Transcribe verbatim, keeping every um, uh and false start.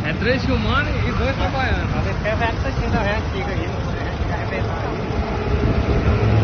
É três filmando e dois trabalhando. Às vezes quer ver que você ainda é antiga aí, não sei.